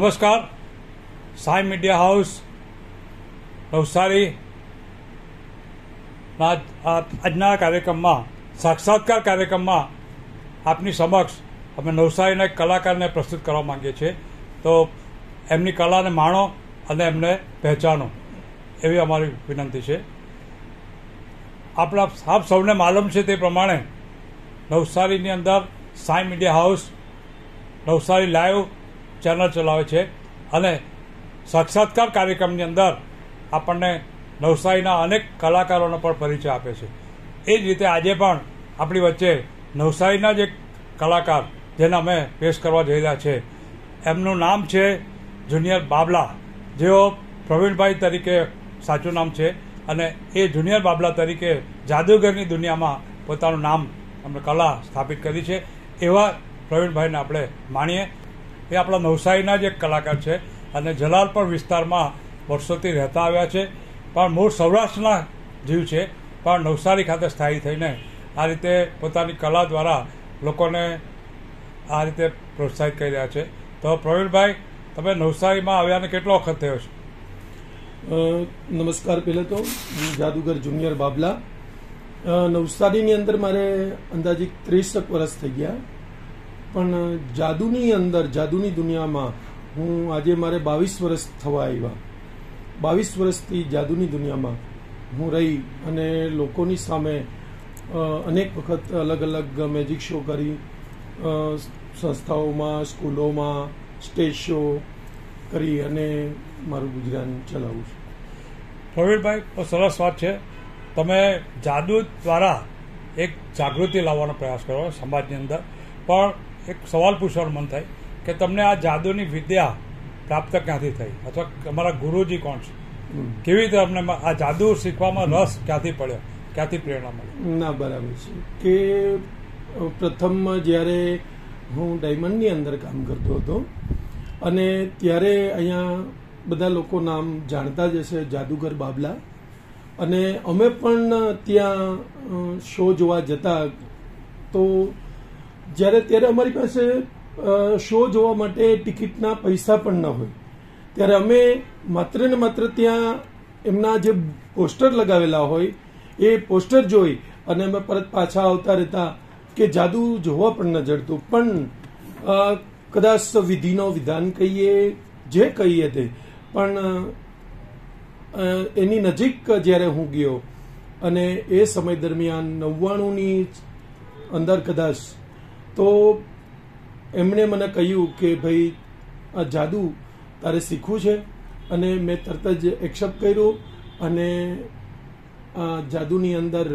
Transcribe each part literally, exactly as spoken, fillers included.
નમસ્કાર. Sai media house Navsari આજના કાર્યક્રમમાં સાક્ષાત્કાર કાર્યક્રમમાં આપની સમક્ષ અમે નવસારીના એક કલાકારને પ્રસ્તુત કરવા માંગીએ છીએ. તો એમની કલાને માણો અને એમને પહેચાનો એવી અમારી વિનંતી છે. આપણા આપ સૌને માલુમ છે તે પ્રમાણે નવસારીની અંદર Sai media house Navsari live channel ચલાવે છે અને સાક્ષાત્કાર કાર્યક્રમની અંદર આપણને નવસારીના અનેક કલાકારોનો પણ પરિચય આપે છે. એ જ રીતે આજે પણ આપણી વચ્ચે નવસારીના જ એક કલાકાર જેને અમે પેશ કરવા જઈ રહ્યા છે, એમનું નામ છે જુનિયર બાબલા, જેઓ પ્રવીણભાઈ તરીકે સાચું નામ છે અને એ જુનિયર બાબલા તરીકે જાદુગરની દુનિયામાં પોતાનું નામ અમને કલા સ્થાપિત કરી છે. એવા પ્રવીણભાઈને આપણે માણીએ. એ આપણા નવસારીના જ એક કલાકાર છે અને જલાલપર વિસ્તારમાં વર્ષોથી રહેતા આવ્યા છે, પણ મૂળ સૌરાષ્ટ્રના જીવ છે, પણ નવસારી ખાતે સ્થાયી થઈને આ રીતે પોતાની કલા દ્વારા લોકોને આ રીતે પ્રોત્સાહિત કરી રહ્યા છે. તો પ્રવીણભાઈ, તમે નવસારીમાં આવ્યાને કેટલો વખત થયો છે? નમસ્કાર. પહેલાં તો જાદુગર જુનિયર બાબલા. નવસારીની અંદર મારે અંદાજિત ત્રીસેક વર્ષ થઈ ગયા, પણ જાદુની અંદર જાદુની દુનિયામાં હું આજે મારે બાવીસ વર્ષ થવા આવ્યા. બાવીસ વર્ષથી જાદુની દુનિયામાં હું રહી અને લોકોની સામે અનેક વખત અલગ અલગ મેજિક શો કરી, સંસ્થાઓમાં, સ્કૂલોમાં સ્ટેજ શો કરી અને મારું ગુજરાન ચલાવું છું. પ્રવીણભાઈ, બહુ સરસ વાત છે. તમે જાદુ દ્વારા એક જાગૃતિ લાવવાનો પ્રયાસ કરો સમાજની અંદર, પણ એક સવાલ પૂછવાનું મન થાય કે તમને આ જાદુની વિદ્યા પ્રાપ્ત ક્યાંથી થઈ, અથવા તમારા ગુરુજી કોણ છે? કેવી રીતે તમને આ જાદુ શીખવામાં રસ ક્યાંથી પડ્યો, ક્યાંથી પ્રેરણા મળી? ના, બરાબર છે કે પ્રથમ જ્યારે હું ડાયમંડની અંદર કામ કરતો હતો અને ત્યારે અહીંયા બધા લોકો નામ જાણતા જ હશે, જાદુગર બાબલા, અને અમે પણ ત્યાં શો જોવા જતા. તો જ્યારે ત્યારે અમારી પાસે શો જોવા માટે ટિકિટના પૈસા પણ ન હોય, ત્યારે અમે માત્ર ને માત્ર ત્યાં એમના જે પોસ્ટર લગાવેલા હોય એ પોસ્ટર જોઈ અને અમે પરત પાછા આવતા રહેતા કે જાદુ જોવા પણ ન જડતું. પણ કદાચ વિધિનો વિધાન કહીએ, જે કહીએ તે, પણ એની નજીક જ્યારે હું ગયો અને એ સમય દરમિયાન નવ્વાણુંની અંદર કદાચ, તો એમણે મને કહ્યું કે ભાઈ આ જાદુ તારે શીખવું છે, અને મેં તરત જ એક્સેપ્ટ કર્યું અને જાદુની અંદર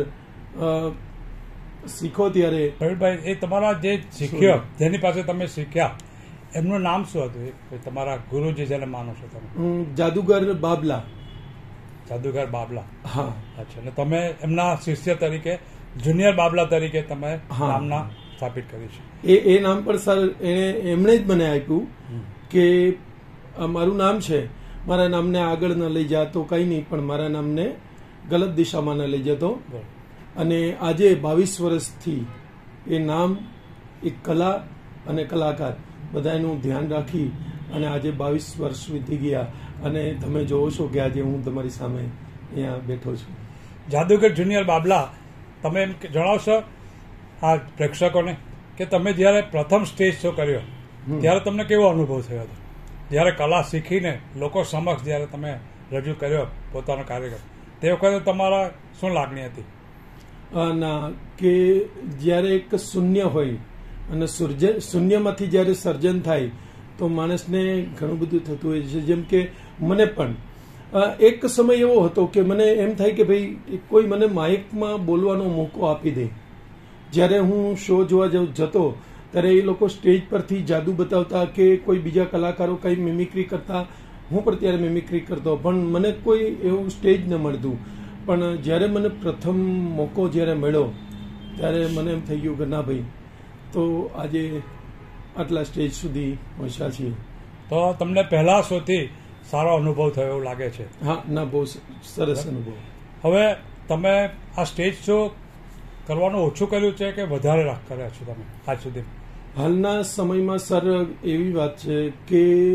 શીખો. ત્યારે પ્રવીણભાઈ, એ તમારા જે શીખ્યો, જેની પાસે તમે શીખ્યા, એમનું નામ શું હતું? તમારા ગુરુજી જેને માનો છો તમે? જાદુગર બાબલા. જાદુગર બાબલા. હા. અચ્છા. અને તમે એમના શિષ્ય તરીકે જુનિયર બાબલા તરીકે તમે નામના સ્થાપિત કરી છે. એ એ નામ પણ સર એને એમણે જ મને આપ્યું કે મારું નામ છે, મારા નામને આગળ ન લઈ જતો કંઈ નહીં, પણ મારા નામને ગલત દિશામાં ન લઈ જતો. અને આજે બાવીસ વર્ષથી એ નામ, એક કલા અને કલાકાર બધાનું ધ્યાન રાખી અને આજે બાવીસ વર્ષ વીતી ગયા અને તમે જોવો છો કે આજે હું તમારી સામે અહીંયા બેઠો છું. જાદુગર જુનિયર બાબલા, તમે એમ જણાવશો આ પ્રેક્ષકોને કે તમે જ્યારે પ્રથમ સ્ટેજ શો કર્યો ત્યારે તમને કેવો અનુભવ થયો હતો? જ્યારે કલા શીખીને લોકો સમક્ષ જ્યારે તમે રજૂ કર્યો પોતાનો કાર્યક્રમ, તે વખતે તમારા શું લાગણી હતી? ના, કે જ્યારે એક શૂન્ય હોય અને સર્જન શૂન્યમાંથી જ્યારે સર્જન થાય તો માણસને ઘણું બધું થતું હોય છે. જેમ કે મને પણ એક સમય એવો હતો કે મને એમ થાય કે ભાઈ કોઈ મને માઇકમાં બોલવાનો મોકો આપી દે. જ્યારે હું શો જોવા જતો ત્યારે એ લોકો સ્ટેજ પરથી જાદુ બતાવતા કે કોઈ બીજા કલાકારો કંઈ મિમિક્રી કરતા, હું પણ ત્યારે મિમિક્રી કરતો, પણ મને કોઈ એવું સ્ટેજ ન મળતું. પણ જ્યારે મને પ્રથમ મોકો જ્યારે મળ્યો ત્યારે મને એમ થઈ ગયું કે ના ભાઈ, તો આજે આટલા સ્ટેજ સુધી પહોંચ્યા છીએ. તો તમને પહેલા શોથી સારો અનુભવ થયો એવું લાગે છે? હા, ના, બહુ સરસ અનુભવ. હવે તમે આ સ્ટેજ શો કરવાનું ઓછું કર્યું છે કે વધારે કર્યા છો તમે આજ સુધી? હાલના સમયમાં સર એવી વાત છે કે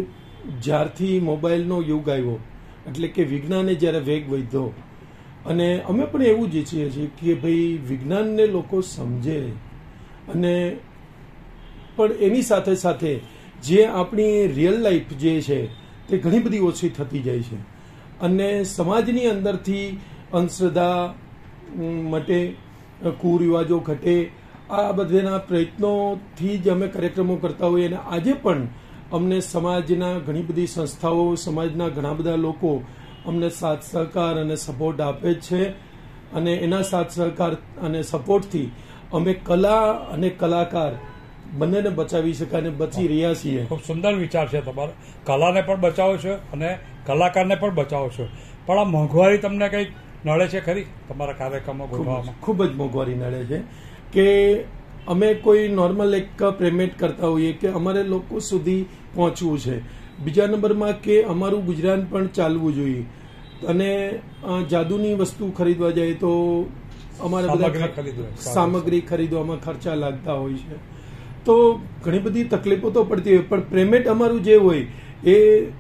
જ્યારથી મોબાઈલનો યુગ આવ્યો એટલે કે વિજ્ઞાને જ્યારે વેગ વધ્યો અને અમે પણ એવું જ ઈચ્છીએ છીએ કે ભાઈ વિજ્ઞાનને લોકો સમજે અને પણ એની સાથે સાથે જે આપણી રિયલ લાઈફ જે છે તે ઘણી બધી ઓછી થતી જાય છે અને સમાજની અંદરથી અંધશ્રદ્ધા માટે કુરિવાજો ઘટે આ બધાના પ્રયત્નોથી જ અમે કાર્યક્રમો કરતા હોઈએ અને આજે પણ અમને સમાજના ઘણી બધી સંસ્થાઓ સમાજના ઘણા બધા લોકો અમને સાથ સહકાર અને સપોર્ટ આપે જ છે અને એના સાથ સહકાર અને સપોર્ટથી અમે કલા અને કલાકાર બંનેને બચાવી શકાય અને બચી રહ્યા છીએ. ખૂબ સુંદર વિચાર છે તમારો. કલાને પણ બચાવો છો અને કલાકારને પણ બચાવો છો. પણ આ મોંઘવારી તમને કંઈક નડે છે ખરી તમારા કાર્યક્રમો ગોઠવવામાં? ખૂબ જ મોંઘવારી નડે છે કે અમે કોઈ નોર્મલ એક પેમેન્ટ કરતા હોઈએ કે અમારે લોકો સુધી પહોંચવું છે. બીજા નંબરમાં કે અમારું ગુજરાન પણ ચાલવું જોઈએ અને જાદુની વસ્તુ ખરીદવા જાય તો અમારે બધા સામગ્રી ખરીદવામાં ખર્ચા લાગતા હોય છે તો ઘણી બધી તકલીફો તો પડતી હોય પણ પેમેન્ટ અમારું જે હોય એ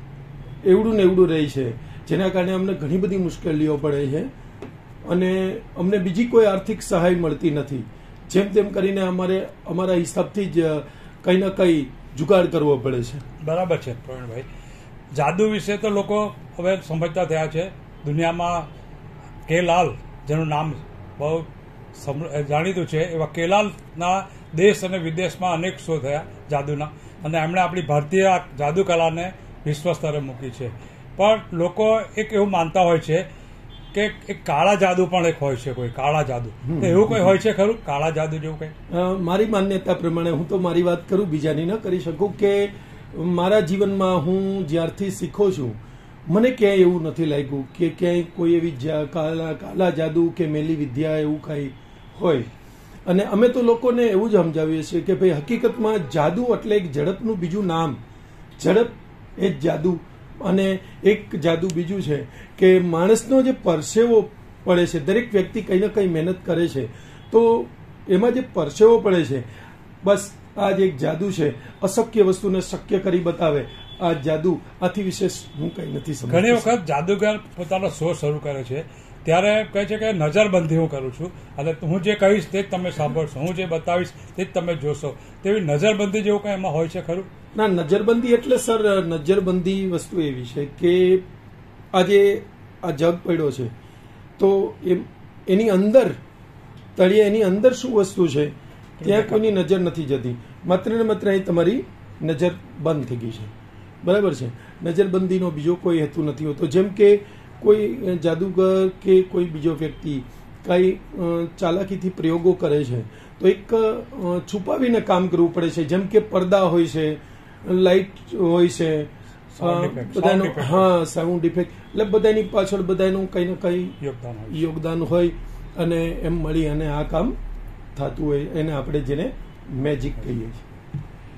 એવડું ને એવડું રહે છે જેના કારણે અમને ઘણી બધી મુશ્કેલીઓ પડે છે અને અમને બીજી કોઈ આર્થિક સહાય મળતી નથી. જેમ તેમ કરીને અમારે અમારા હિસાબથી જ કંઈ ના કંઈ જુગાડ કરવો પડે છે. બરાબર છે પ્રવીણભાઈ. જાદુ વિશે તો લોકો હવે સમજતા થયા છે. દુનિયામાં કેલાલ જેનું નામ બહુ જાણીતું છે એવા કેલાલના દેશ અને વિદેશમાં અનેક શો થયા જાદુના અને એમણે આપણી ભારતીય જાદુ કલાને વિશ્વ સ્તરે મૂકી છે. પણ લોકો એક એવું માનતા હોય છે કે એક કાળા જાદુ પણ એક હોય છે, કોઈ કાળા જાદુ એવું કોઈ હોય છે ખરું? કાળા જાદુ જેવું કઈ? મારી માન્યતા પ્રમાણે હું તો મારી વાત કરું, બીજાની ન કરી શકું, કે મારા જીવનમાં હું જ્યારથી શીખો છું મને ક્યાંય એવું નથી લાગ્યું કે ક્યાંય કોઈ એવી કાળા કાળા જાદુ કે મેલી વિદ્યા એવું કાંઈ હોય. અને અમે તો લોકોને એવું જ સમજાવીએ છીએ કે ભાઈ હકીકતમાં જાદુ એટલે એક ઝડપનું બીજું નામ. ઝડપ એ જ જાદુ. અને એક જાદુ બીજું છે કે માણસનો જે પરસેવો પડે છે, દરેક વ્યક્તિ કંઈ ને કંઈ મહેનત કરે છે તો એમાં જે પરસેવો પડે છે બસ આ જ એક જાદુ છે. અશક્ય વસ્તુને શક્ય કરી બતાવે આ જાદુ. આથી વિશેષ હું કંઈ નથી સમજતો. ઘણી વખત જાદુગર પોતાનો શો શરૂ કરે છે ત્યારે કહે છે કે નજરબંધી હું કરું છું અને હું જે કહીશ તે જ તમે સાંભળશો, હું જે બતાવીશ તે જ તમે જોશો. તેવી નજરબંધી જેવું કંઈ એમાં હોય છે ખરું? ના, નજરબંધી એટલે સર નજરબંધી વસ્તુ એવી છે કે આજે આ જગ પડ્યો છે તો એની અંદર તળિયે એની અંદર શું વસ્તુ છે ત્યાં કોઈની નજર નથી જતી. માત્ર ને માત્ર અહીં તમારી નજર બંધ થઈ ગઈ છે. બરાબર છે. નજરબંધીનો બીજો કોઈ હેતુ નથી હોતો. જેમ કે કોઈ જાદુગર કે કોઈ બીજો વ્યક્તિ કઈ ચાલાકીથી પ્રયોગો કરે છે તો એક છુપાવીને કામ કરવું પડે છે. જેમ કે પડદા હોય છે, લાઇટ હોય છે, બધાનું હા સાઉન્ડ ઇફેક્ટ, એટલે બધાની પાછળ બધાનું કંઈ ને કંઈ યોગદાન હોય અને એમ મળી અને આ કામ થતું હોય. એને આપણે જેને મેજિક કહીએ છીએ.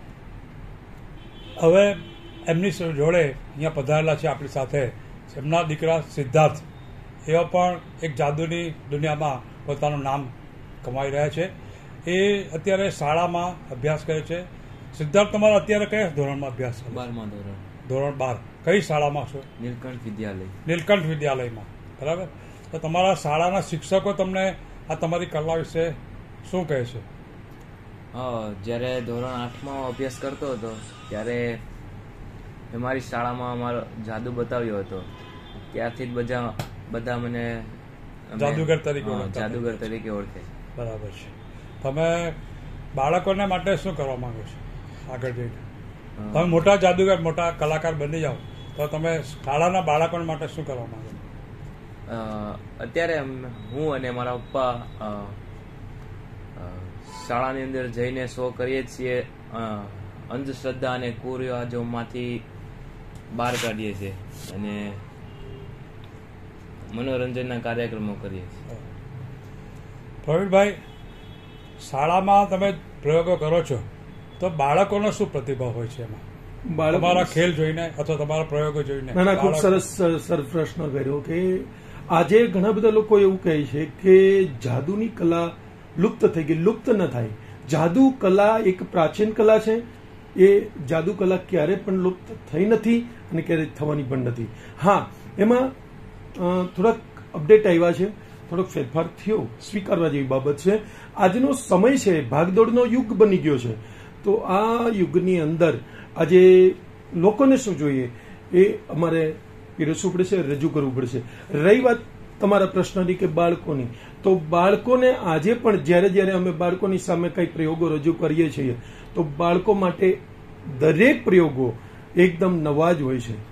હવે એમની જોડે અહીંયા પધારેલા છે આપણી સાથે એમના દીકરા સિદ્ધાર્થ. એવા પણ એક જાદુની દુનિયામાં પોતાનું નામ કમાઈ રહ્યા છે. એ અત્યારે શાળામાં અભ્યાસ કરે છે. સિદ્ધાર્થ, તમારા અત્યારે કયા ધોરણમાં અભ્યાસ કરે? બારમા ધોરણ. ધોરણ બાર. કઈ શાળામાં છો? નીલકંઠ વિદ્યાલય. નીલકંઠ વિદ્યાલયમાં. બરાબર. તો તમારા શાળાના શિક્ષકો તમને આ તમારી કલા વિશે શું કહે છે? હા, જ્યારે ધોરણ આઠમાં અભ્યાસ કરતો હતો ત્યારે અમારી શાળામાં અમારો જાદુ બતાવ્યો હતો. ત્યારથી જ બધા બધા મને જાદુગર તરીકે જાદુગર તરીકે ઓળખે. બરાબર છે. તમે બાળકોને માટે શું કરવા માંગો છો આગળ જઈને? તમે મોટા જાદુગર, મોટા કલાકાર બની જાઓ તો તમે શાળાના બાળકો માટે શું કરવા માંગો? અત્યારે હું અને મારા પપ્પા શાળાની અંદર જઈને શો કરીએ છીએ. અંધશ્રદ્ધા અને કુરિવાજોમાંથી બહાર કાઢીએ છીએ અને મનોરંજનના કાર્યક્રમો કરીએ છીએ. પ્રવીણભાઈ, શાળામાં તમે પ્રયોગો કરો છો તો બાળકોનો શું પ્રતિભાવ હોય છે એમાં? તમારા ખેલ જોઈને અથવા તમારા પ્રયોગો જોઈને? ના ના, ખૂબ સરસ સર પ્રશ્ન કર્યો કે આજે ઘણા બધા લોકો એવું કહે છે કે જાદુની કલા લુપ્ત થઈ ગઈ. લુપ્ત ન થાય. જાદુ કલા એક પ્રાચીન કલા છે એ જાદુ કલા ક્યારે પણ લુપ્ત થઈ નથી અને ક્યારે થવાની પણ નથી. હા, એમાં થોડાક અપડેટ આવ્યા છે, થોડોક ફેરફાર થયો, સ્વીકારવા જેવી બાબત છે. આજનો સમય છે, ભાગદોડનો યુગ બની ગયો છે. તો આ યુગની અંદર આજે લોકોને શું જોઈએ એ અમારે પીરસવું પડશે, રજૂ કરવું પડશે. રહી વાત તમારા પ્રશ્નની કે બાળકોની, તો બાળકોને આજે પણ જ્યારે જ્યારે અમે બાળકોની સામે કંઈ પ્રયોગો રજૂ કરીએ છીએ તો બાળકો માટે દરેક પ્રયોગો એકદમ નવા જ હોય છે.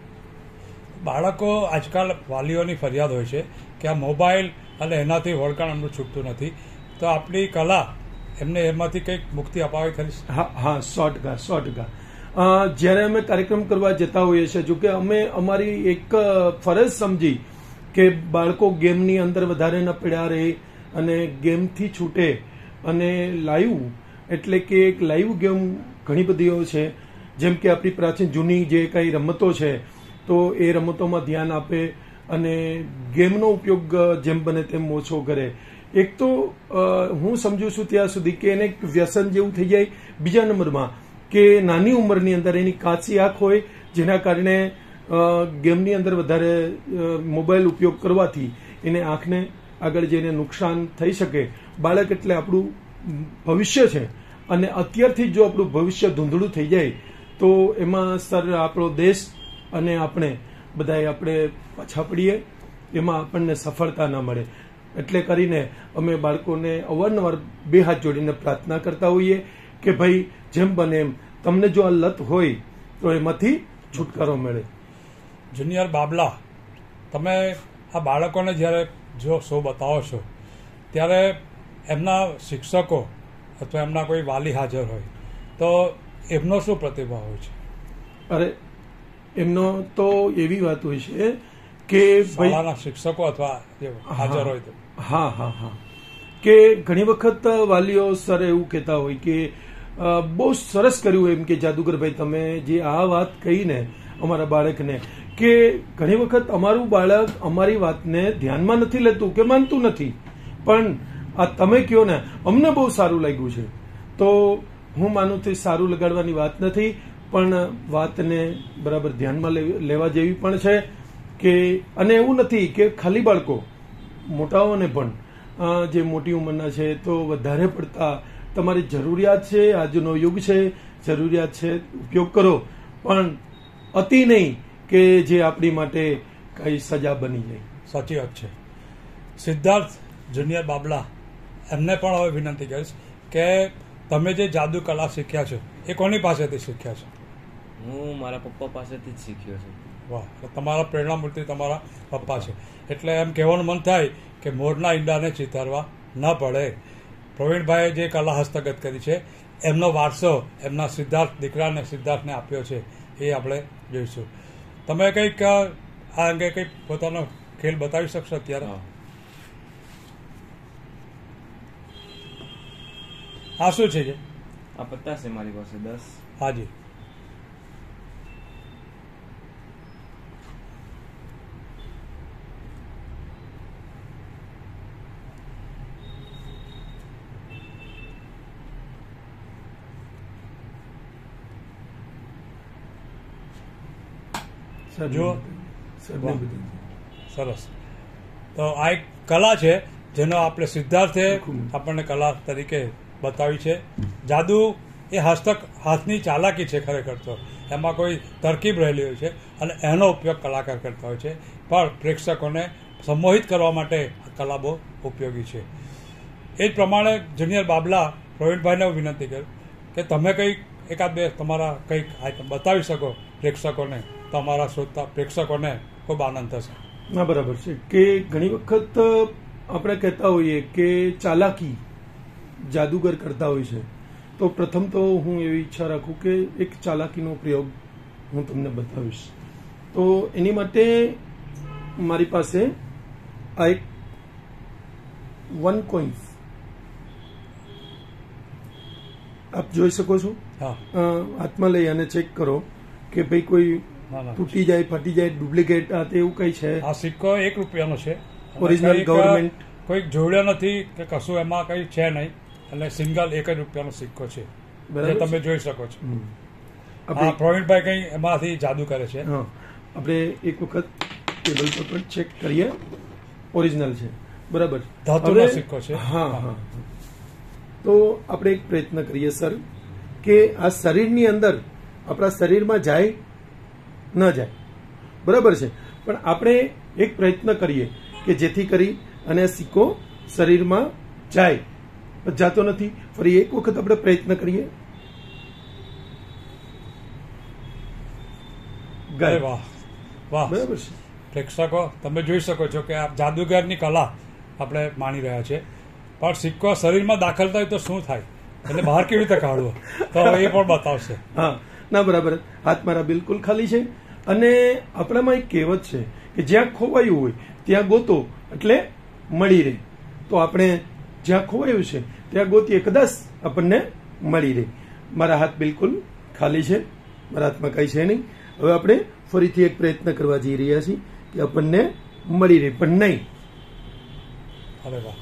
બાળકો આજકાલ વાલીઓની ફરિયાદ હોય છે કે આ મોબાઈલ અને એનાથી વળગાણ એમનું છૂટતું નથી, તો આપણી કલા એમને એમાંથી કંઈક મુક્તિ અપાવી ખરી? હા હા સો ટકા સો ટકા જ્યારે અમે કાર્યક્રમ કરવા જતા હોઈએ છીએ, જોકે અમે અમારી એક ફરજ સમજી કે બાળકો ગેમની અંદર વધારે ન પડ્યા રહે અને ગેમથી છૂટે અને લાઈવ એટલે કે એક લાઈવ ગેમ ઘણી બધીઓ છે, જેમ કે આપણી પ્રાચીન જૂની જે કંઈ રમતો છે તો એ રમતોમાં ધ્યાન આપે અને ગેમનો ઉપયોગ જેમ બને તેમ ઓછો કરે. એક તો હું સમજુ છું ત્યાં સુધી કે એને વ્યસન જેવું થઈ જાય. બીજા નંબરમાં કે નાની ઉંમરની અંદર એની કાચી આંખ હોય, જેના કારણે ગેમની અંદર વધારે મોબાઈલ ઉપયોગ કરવાથી એને આંખને આગળ જઈને નુકસાન થઈ શકે. બાળક એટલે આપણું ભવિષ્ય છે અને અત્યારથી જ જો આપણું ભવિષ્ય ધૂંધળું થઈ જાય તો એમાં સર આપણો દેશ અને આપણે બધાએ આપણે પાછા પડીએ, એમાં આપણને સફળતા ન મળે. એટલે કરીને અમે બાળકોને અવારનવાર બે હાથ જોડીને પ્રાર્થના કરતા હોઈએ કે ભાઈ જેમ બને એમ તમને જો આ લત હોય તો એમાંથી છુટકારો મળે. જુનિયર બાબલા, તમે આ બાળકોને જ્યારે જો શો બતાવો છો ત્યારે એમના શિક્ષકો અથવા એમના કોઈ વાલી હાજર હોય તો એમનો શું પ્રતિભાવ હોય છે? અરે એમનો તો એવી વાત હોય છે કે શાળાના શિક્ષકો અથવા હાજર હોય તો હા હા હા કે ઘણી વખત વાલીઓ સર એવું કહેતા હોય કે બહુ સરસ કર્યું એમ કે જાદુગરભાઈ તમે જે આ વાત કહીને અમારા બાળકને, કે ઘણી વખત અમારું બાળક અમારી વાતને ધ્યાનમાં નથી લેતું કે માનતું નથી, પણ આ તમે કહો ને અમને બહુ સારું લાગ્યું છે. તો હું માનું છું સારું લગાડવાની વાત નથી, પણ વાતને બરાબર ધ્યાનમાં લેવા જેવી પણ છે. કે અને એવું નથી કે ખાલી બાળકો, મોટાઓને પણ જે મોટી ઉંમરના છે તો વધારે પડતા તમારી જરૂરિયાત છે, આજનો યુગ છે, જરૂરિયાત છે ઉપયોગ કરો, પણ અતિ નહીં કે જે આપણી માટે કઈ સજા બની જાય. સાચી વાત છે. સિદ્ધાર્થ જુનિયર બાબલા, એમને પણ હવે વિનંતી કરીશ કે તમે જે જાદુ કલા શીખ્યા છો એ કોની પાસેથી શીખ્યા છો? હું મારા પપ્પા પાસેથી જ શીખ્યો છું. વાહ, તમારા પ્રેરણામૂર્તિ તમારા પપ્પા છે. એટલે એમ કહેવાનું મન થાય કે મોરના ઈંડાને ચિતારવા ન પડે. પ્રવીણભાઈએ જે કલા હસ્તગત કરી છે એમનો વારસો એમના સિદ્ધાર્થ દીકરાને સિદ્ધાર્થને આપ્યો છે, એ આપણે જોઈશું. તમે કંઈક આ અંગે કંઈક પોતાનો ખેલ બતાવી શકશો અત્યારે? આ શું છે? આ પત્તા છે મારી પાસે દસ. હાજી. જો સરસ. તો આ એક કલા છે જેનો આપણે સિદ્ધાર્થે આપણને કલા તરીકે બતાવી છે. જાદુ એ હસ્તક હાથની ચાલાકી છે ખરેખર તો, એમાં કોઈ તરકીબ રહેલી હોય છે અને એનો ઉપયોગ કલાકાર કરતા હોય છે, પણ પ્રેક્ષકોને સંમોહિત કરવા માટે આ કલા બહુ ઉપયોગી છે. એ જ પ્રમાણે જુનિયર બાબલા, પ્રવીણભાઈને હું વિનંતી કરું કે તમે કંઈક એકાદ બે તમારા કંઈક આઈટમ બતાવી શકો પ્રેક્ષકોને, તમારા શ્રોતા પ્રેક્ષકોને ખૂબ આનંદ થશે. ના બરાબર છે કે ઘણી વખત આપણે કહેતા હોઈએ કે ચાલાકી જાદુગર કરતા હોય છે, તો પ્રથમ તો હું એવી ઈચ્છા રાખું કે એક ચાલાકીનો પ્રયોગ હું તમને બતાવીશ. તો એની માટે મારી પાસે આ એક વન કોઇન્સ આપ જોઈ શકો છો. હાથમાં લઈ અને ચેક કરો કે ભાઈ કોઈ તૂટી જાય, ફાટી જાય, ડુપ્લિકેટ આ તે એવું કઈ છે? આ સિક્કો એક રૂપિયાનો છે, ઓરિજિનલ ગવર્મેન્ટ કોઈ જોડ્યો નથી કે કશું એમાં કઈ છે નહીં, એટલે સિંગલ એક જ રૂપિયાનો સિક્કો છે. બરાબર તમે છે? જોઈ શકો છો. હમ. હા, આપણે પ્રવીણભાઈ કઈ એમાંથી જાદુ કરે છે. હા આપણે એક વખત ટેબલ પર પણ ચેક કરીએ, ઓરિજિનલ છે બરાબર. ધાતુનો હવે- સિક્કો છે. હા હા તો આપણે એક પ્રયત્ન કરીએ સર કે આ શરીરની અંદર આપણા શરીરમાં જાય ન જાય, બરાબર છે, પણ આપણે એક પ્રયત્ન કરીએ કે જેથી કરી અને આ સિક્કો શરીરમાં જાય, પણ જાતો નથી. ફરી એક વખત આપણે પ્રયત્ન કરીએ. અરે ગાય, વાહ વાહ. બરાબર છે. પ્રેક્ષકો તમે જોઈ શકો છો કે આ જાદુગરની કલા આપણે માણી રહ્યા છે. પણ સિક્કો શરીરમાં દાખલ થાય તો શું થાય, એટલે બહાર કેવી રીતે કાઢવો, તો એ પણ બતાવશે. હા ના બરાબર. હાથ મારા બિલકુલ ખાલી છે. અને આપણામાં એક કહેવત છે કે જ્યાં ખોવાયું હોય ત્યાં ગોતો એટલે મળી રહે. તો આપણે જ્યાં ખોવાયું છે ત્યાં ગોતીએ, કદાચ આપણને મળી રહે. મારા હાથ બિલકુલ ખાલી છે, મારા હાથમાં કંઈ છે નહીં. હવે આપણે ફરીથી એક પ્રયત્ન કરવા જઈ રહ્યા છીએ કે આપણને મળી રહે, પણ નહીં. અરે વાહ,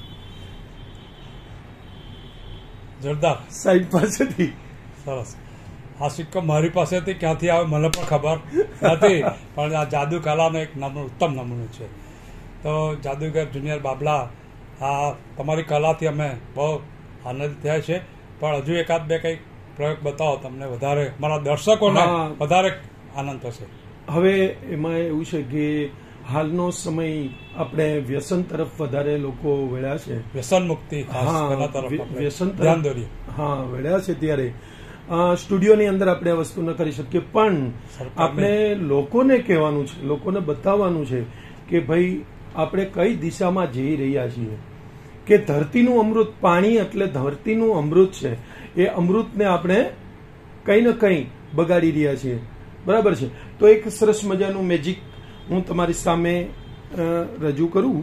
જોરદાર, સાહેબ પાસેથી સરસ. આ સિક્કો મારી પાસેથી ક્યાંથી આવે મને પણ ખબર નથી, પણ આ જાદુ કલાનો એક નમૂનો, ઉત્તમ નમૂનો છે. તો જાદુગર જુનિયર બાબલા, આ તમારી કલાથી અમે બહુ આનંદ થયા છે. પણ હજુ એકાદ બે કંઈક પ્રયોગ બતાવો, તમને વધારે, મારા દર્શકોને હા. વધારે આનંદ થશે. હવે એમાં એવું છે કે હાલનો સમય આપણે વ્યસન તરફ વધારે લોકો વળ્યા છે. વ્યસન મુક્તિ ખાસ હા, તેના તરફ વ્ય- આપણે વ્યસન તરફ- ધ્યાન દોરીએ. હા વળ્યા છે. ત્યારે અ, સ્ટુડિયોની અંદર આપણે આ વસ્તુ ન કરી શકીએ, પણ સરકારને- આપણે લોકોને કહેવાનું છે, લોકોને બતાવવાનું છે કે ભાઈ આપણે કઈ દિશામાં જઈ રહ્યા છીએ. કે ધરતીનું અમૃત, પાણી એટલે ધરતીનું અમૃત છે. એ અમૃતને આપણે કંઈ ને કંઈ બગાડી રહ્યા છીએ, બરાબર છે. તો એક સરસ મજાનું મેજિક હું તમારી સામે અ, રજૂ કરું.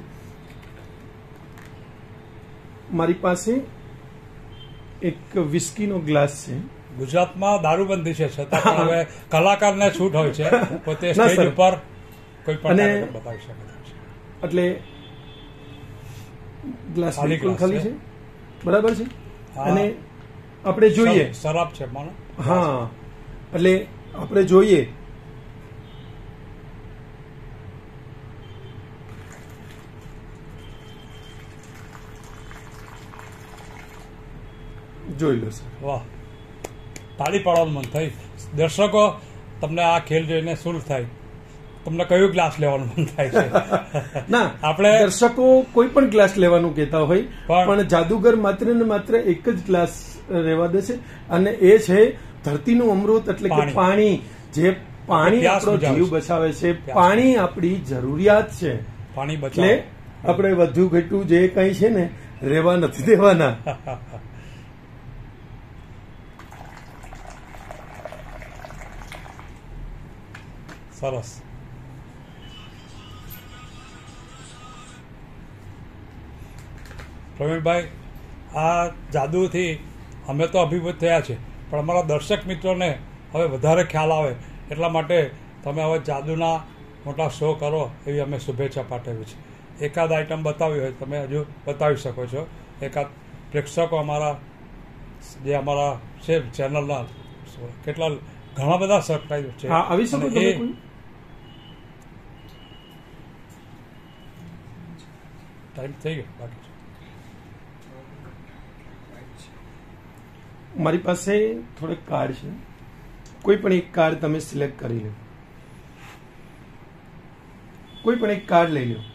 મારી પાસે એક વિસ્કીનો ગ્લાસ છે. ગુજરાતમાં દારૂબંધી છે, છતાં પણ હવે કલાકારને છૂટ હોય છે, પોતે ના, સ્ટેજ સર. ઉપર કોઈ પણ અને- કાર્યક્રમ બતાવી શકે છે. એટલે ગ્લાસ ખાલી બિલકુલ ગ્લાસ ખાલી છે. છે, બરાબર છે. હા. અને આપણે જોઈએ, શર- શરાબ છે માનો. હા, એટલે આપણે જોઈએ જોઈ લો સર. વાહ, તાળી પાડવાનું મન થઈ. દર્શકો, તમને આ ખેલ જોઈને શું થાય, તમને કયું ગ્લાસ લેવાનું મન થાય છે? ના આપણે દર્શકો કોઈ પણ ગ્લાસ લેવાનું કહેતા હોય, પણ- પણ જાદુગર માત્ર ને માત્ર એક જ ગ્લાસ રહેવા દેશે, અને એ છે ધરતીનું અમૃત, એટલે કે પાણી. પાણી. જે પાણી પ્યાસ આપણો બુઝાવે જીવ છે. બચાવે છે. પ્યાસ. પાણી આપણી જરૂરિયાત છે. પાણી એટલે બચાવો. આપણે વધુ ઘટું જે કંઈ છે ને રહેવા નથી દેવાના. સરસ. પ્રવીણભાઈ, આ જાદુથી અમે તો અભિભૂત થયા છે, પણ અમારા દર્શક મિત્રોને હવે વધારે ખ્યાલ આવે એટલા માટે તમે હવે જાદુના મોટા શો કરો એવી અમે શુભેચ્છા પાઠવી છે. એકાદ આઈટમ બતાવી હોય તમે હજુ બતાવી શકો છો. એકાદ પ્રેક્ષકો અમારા જે અમારા છે ચેનલના કેટલા ઘણા બધા સબસ્ક્રાઈબર છે. હા, આવી શકો અને તમે એ- કોઈ? ટાઈમ થઈ ગયો બાકી છે. મારી પાસે થોડેક કાર્ડ છે. કોઈ પણ એક કાર્ડ તમે સિલેક્ટ કરી લો. કોઈ પણ એક કાર્ડ લઈ લો.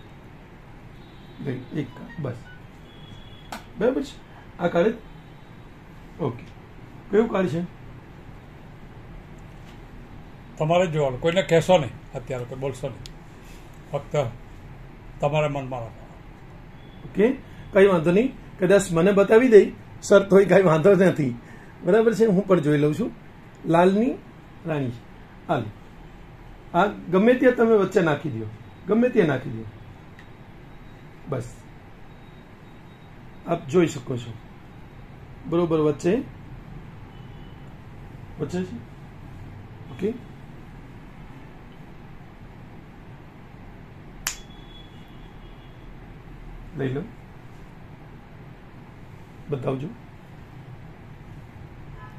લઈ લો, એક કાર્ડ બસ. બરાબર છે. આ કાર્ડ ઓકે. કયું કાર્ડ છે? તમારે જ જોવાનું, કોઈને કહેશો નહીં, અત્યારે કોઈ બોલશો નહીં, ફક્ત તમારે મનમાં રાખવાનું. ઓકે, કઈ વાંધો નહીં. કદાચ મને બતાવી દઈ સર તોય કઈ વાંધો નથી, બરાબર છે. હું પણ જોઈ લઉં છું. લાલની રાણી છે. હાલ આ ગમે ત્યાં તમે વચ્ચે નાખી દો, ગમે ત્યાં નાખી દો, બસ. આપ જોઈ શકો છો બરોબર વચ્ચે વચ્ચે છે. ઓકે, લઈ લો, બતાવજો.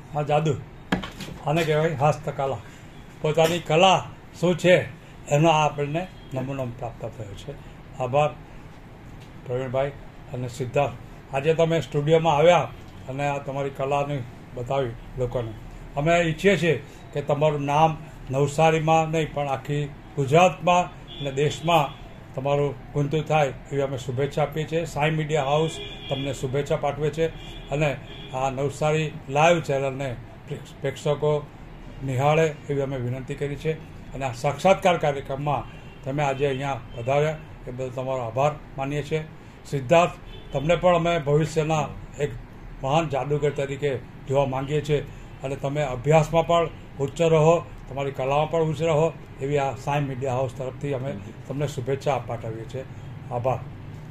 આ જાદુ આને કહેવાય હસ્તકલા. પોતાની કલા શું છે એનો આ આપણને નમૂનો પ્રાપ્ત થયો છે. આભાર પ્રવીણભાઈ અને સિદ્ધાર્થ. આજે તમે સ્ટુડિયોમાં આવ્યા અને આ તમારી કલાને બતાવી લોકોને. અમે ઈચ્છીએ છીએ કે તમારું નામ નવસારીમાં નહીં પણ આખી ગુજરાતમાં અને દેશમાં તમારું ગુંતું થાય એવી અમે શુભેચ્છા આપીએ છીએ. સાઈ મીડિયા હાઉસ તમને શુભેચ્છા પાઠવે છે અને આ નવસારી લાઈવ ચેનલને પ્રેક્ષકો નિહાળે એવી અમે વિનંતી કરી છે. અને આ સાક્ષાત્કાર કાર્યક્રમમાં તમે આજે અહીંયા વધાર્યા એ બદલ તમારો આભાર માનીએ છીએ. સિદ્ધાર્થ, તમને પણ અમે ભવિષ્યના એક મહાન જાદુગર તરીકે જોવા માંગીએ છીએ અને તમે અભ્યાસમાં પણ ઉચ્ચ રહો, તમારી કલામાં પણ ઉચ્ચ રહો એવી આ સાઈ મીડિયા હાઉસ તરફથી અમે તમને શુભેચ્છા પાઠવીએ છીએ. આભાર.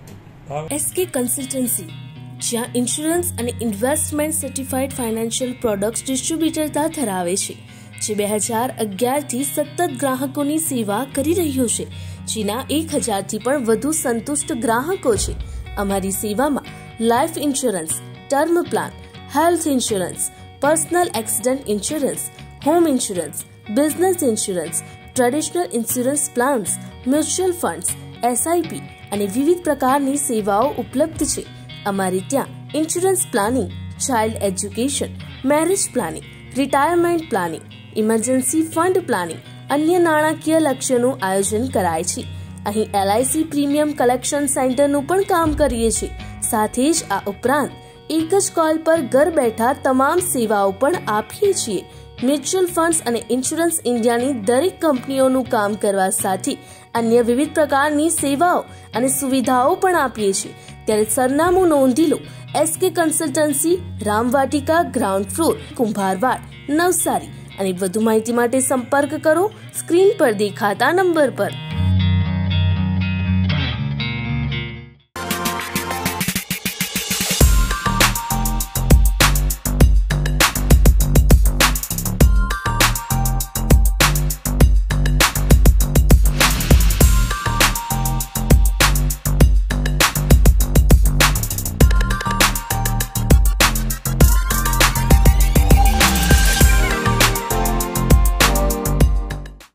એસકે કન્સલ્ટન્સી, જ્યાં ઇન્સ્યોરન્સ અને investment certified financial products distributor ધરાવે છે, જે બે હજાર અગિયારથી સતત ગ્રાહકોની સેવા કરી રહ્યો છે, જેના એક હજારથી પણ વધુ સંતુષ્ટ ગ્રાહકો છે. અમારી સેવામાં life insurance, term plan, health insurance, personal accident insurance, home insurance, business insurance, traditional insurance plans, mutual funds, SIP અને વિવિધ પ્રકારની સેવાઓ ઉપલબ્ધ છે. અમારે ત્યાં insurance planning, child education, marriage planning, retirement planning, emergency fund planning, અન્ય નાણાકીય લક્ષ્યનું આયોજન કરાય છે. અહીં એલઆઈસી પ્રીમિયમ કલેક્શન સેન્ટરનું પણ કામ કરીએ છીએ. સાથે જ આ ઉપરાંત એક જ કોલ પર ઘર બેઠા તમામ સેવાઓ પણ આપીએ છીએ. મ્યુચ્યુઅલ ફંડ્સ અને ઇન્સ્યોરન્સ ઇન્ડિયાની દરેક કંપનીઓનું કામ કરવા સાથે અન્ય વિવિધ પ્રકારની સેવાઓ અને સુવિધાઓ પણ આપીએ છીએ. ત્યારે સરનામું નોંધી લો. SK consultancy, Ramvatika, ground floor, Kumbharwad, Navsari. અને વધુ માહિતી માટે સંપર્ક કરો સ્ક્રીન પર દેખાતા નંબર પર.